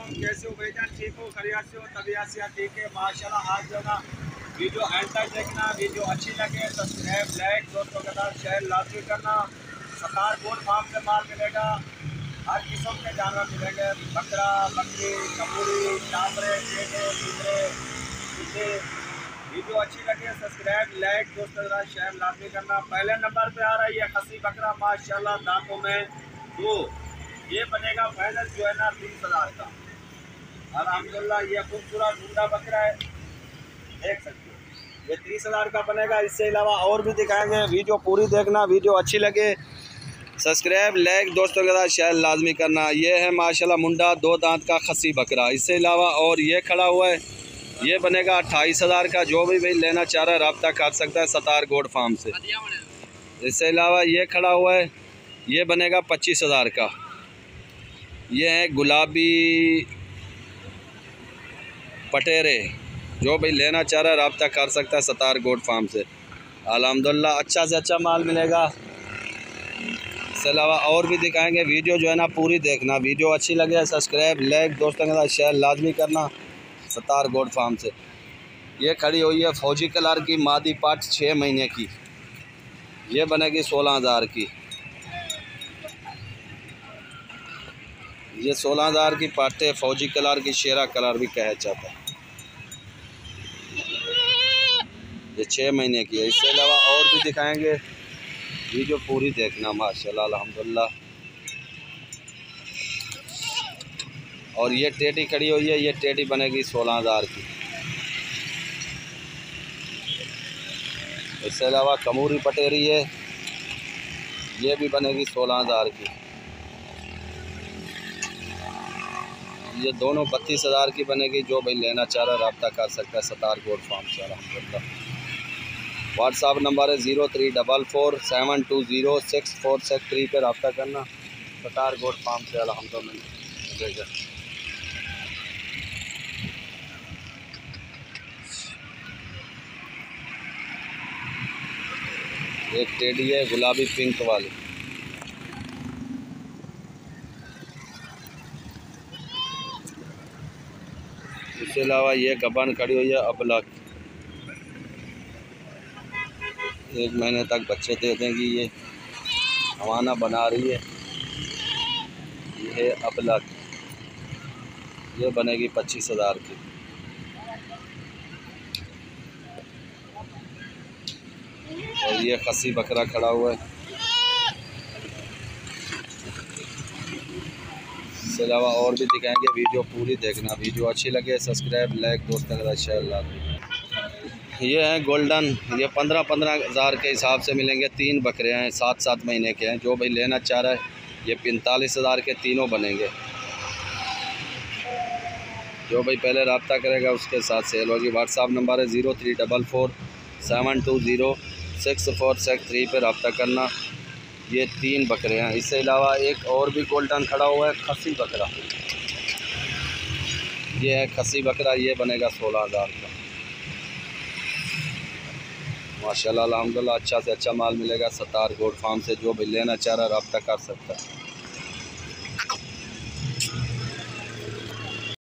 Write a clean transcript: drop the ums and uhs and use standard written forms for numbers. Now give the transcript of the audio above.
कैसे हो भाईजान? ठीक हो? खैरियत से हो? तबीयत से ठीक है माशाल्लाह। आज जो ना वीडियो एंड तक देखना, वीडियो अच्छी लगे सब्सक्राइब लाइक दोस्तों के साथ शेयर लाजमी करना। सतार गोट फार्म से माल मिलेगा, हर किस्म के जानवर मिलेंगे, बकरा बकरी कबूरी चामड़े चेटे टीचरे। वीडियो अच्छी लगे सब्सक्राइब लाइक दोस्तों के साथ शेयर लाजमी करना। पहले नंबर पे आ रही है खसी बकरा माशाल्लाह, दांतों में दो। ये बनेगा फाइनल जो है ना 30,000 का अल्हम्दुलिल्लाह। ये खूबसूरत ढूंढा बकरा है, देख सकते हो, ये 30,000 का बनेगा। इससे अलावा और भी दिखाएंगे, वीडियो पूरी देखना। वीडियो अच्छी लगे सब्सक्राइब लाइक दोस्तों के साथ शेयर लाजमी करना। ये है माशाल्लाह मुंडा 2 दांत का खसी बकरा। इससे अलावा और ये खड़ा हुआ है, ये बनेगा 28,000 का। जो भी भाई लेना चाह रहा है रब्ता कर सकता है सतार गोट फार्म से। इससे अलावा ये खड़ा हुआ है, ये बनेगा 25,000 का। ये है गुलाबी पटेरे, जो भाई लेना चाह रहा है रब्ता कर सकता है सतार गोट फार्म से। अल्हम्दुलिल्लाह अच्छा से अच्छा माल मिलेगा। इसके अलावा और भी दिखाएंगे, वीडियो जो है ना पूरी देखना। वीडियो अच्छी लगे सब्सक्राइब लाइक दोस्तों के साथ शेयर लाजमी करना सतार गोट फार्म से। ये खड़ी हुई है फौजी कलर की मादी पाट 6 महीने की, ये बनेगी 16,000 की। ये 16,000 की पाटे फौजी कलर की, शेरा कलर भी कहा जाता है। ये 6 महीने की है। इसके अलावा और भी दिखाएंगे, वीडियो पूरी देखना माशाल्लाह अल्हम्दुलिल्लाह। और ये टेडी खड़ी हुई है, ये टेडी बनेगी 16,000 की। इसके अलावा कमूरी पटेरी है, ये भी बनेगी 16,000 की। ये दोनों 32,000 की बनेगी। जो भाई लेना चाह रहा है रब्ता कर सकता है सतार गोट फार्म से अल्हम्दुलिल्लाह। व्हाट्सअप नंबर है 0344720646 पर रब्ता करना सतार गोट फार्म से अल्हम्दुलिल्लाह। एक टेडी है गुलाबी पिंक वाली। इसके अलावा ये गबन खड़ी हुई है अबलक, 1 महीने तक बच्चे दे देंगी। ये हवाना बना रही है, ये है अबलक, ये बनेगी 25,000 की। और ये खसी बकरा खड़ा हुआ है। इसके अलावा और भी दिखाएंगे, वीडियो पूरी देखना। वीडियो अच्छी लगे सब्सक्राइब लाइक दोस्तों के साथ शेयर लाजमी। ये हैं गोल्डन, ये 15,000 के हिसाब से मिलेंगे। 3 बकरे हैं, 7-7 महीने के हैं। जो भाई लेना चाह रहा है ये 45,000 के तीनों बनेंगे। जो भाई पहले रब्ता करेगा उसके साथ सेल होगी। व्हाट्सअप नंबर है 0344720646 पर रब्ता करना। ये 3 बकरे हैं। इसके अलावा एक और भी गोल्डन खड़ा हुआ है खसी बकरा, ये है खसी बकरा, ये बनेगा 16,000 का। माशाल्लाह अल्हम्दुलिल्लाह अच्छा से अच्छा माल मिलेगा सतार गोट फार्म से। जो भी लेना चाह रहा है रब्ता कर सकता है।